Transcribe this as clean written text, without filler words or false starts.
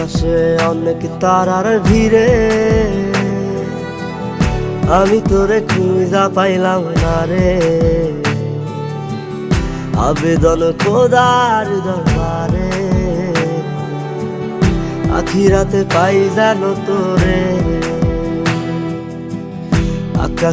আকাশে অনেক তারার ভিড়ে আমি তোরে খুঁজা পাইলাম না রে। আবেদন খোদার দরবারে আখিরাতে পাই জানো তোরে।